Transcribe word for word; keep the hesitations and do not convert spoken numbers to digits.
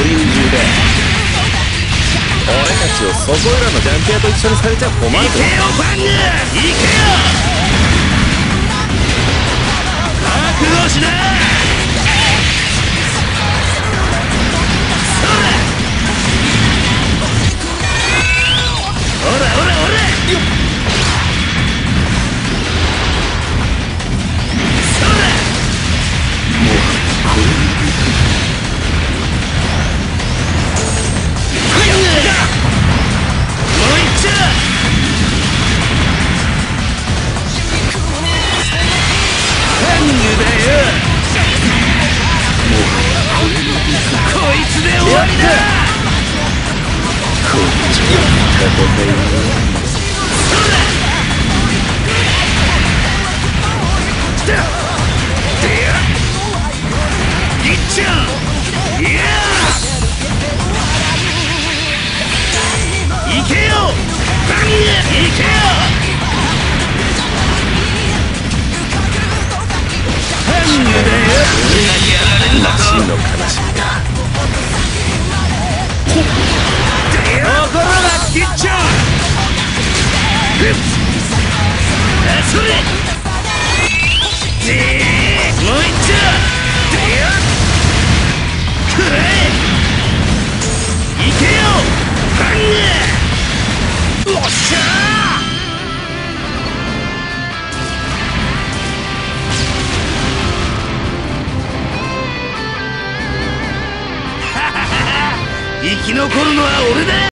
流中で俺たちをそこいらのジャンピアと一緒にされちゃ困るぞ。 行けよファング、行けよ。覚悟しな。ほらほらほら。そら。 もうこれこいつで終わりだ。 こっちは戦いよ。 いっちゃう。いや行けよバング、行けよ。バングだよ。俺がやられるんだぞ。 真の悲しみだ。 ところがギッチョン。それでもう一丁。くらえ。行けよバング。おっしゃー。生き残るのは俺だ。